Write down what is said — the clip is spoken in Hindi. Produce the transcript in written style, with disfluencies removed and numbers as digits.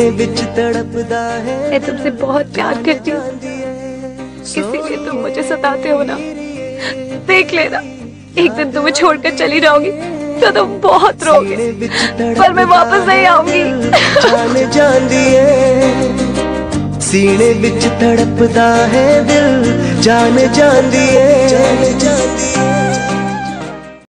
सीने बिच तड़पदा है। मैं तुमसे बहुत प्यार करती हूँ, इसीलिए तुम मुझे सताते हो ना। देख लेना, एक दिन तुम्हें छोड़कर चली जाऊंगी तो तुम बहुत रोगे, पर मैं वापस नहीं आऊंगी। जान जांदी है सीने बिच तड़पदा है दिल, जान जांदी है।